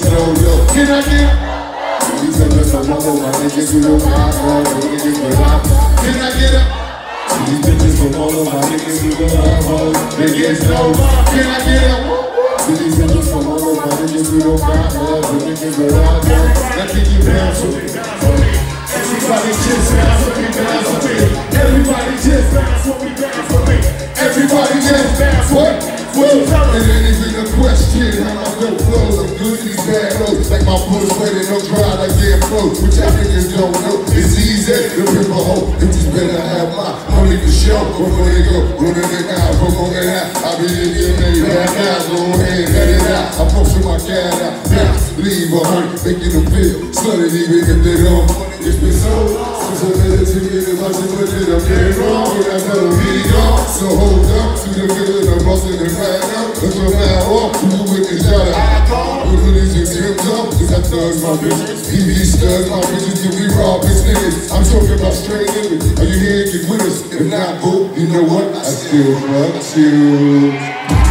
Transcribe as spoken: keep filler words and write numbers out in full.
no, yo. Can I get? These niggas don't know my niggas who don't got love, niggas but I. Can I get up? These bitches don't know my niggas who don't have hoes, niggas no. Can I get up? These niggas don't know my niggas who don't got love, niggas but I. Now can you bounce with me? Everybody just bounce with me, bounce with me. Everybody just bounce with me, bounce with me. Everybody just bounce what? What you tell me? It ain't even a question how my dope flows. I'm good to these bad hoes. Like my puss waiting, no dry like damn clothes. Which y'all niggas don't know. It's easy to pimp a hoe. It just better have my money for show. Before they go, running it out, promoting it out. I be in your name, back out, go ahead, let it out. I post my cat out, bounce, leave a hundred, making them feel. Stunning even if they don't. It's been so long since I let it to me that I should put it up there wrong. But I tell them he gone. So hold up to the good, I'm busting and right up. Let's go now off, who with the shot out. Who releasing Tim's up, cause I thugs my bitches. P V studs my bitches, till we rob his niggas. I'm talking about straight niggas. Are you here? Get with us. If not, boo, you know what? I still fuck you.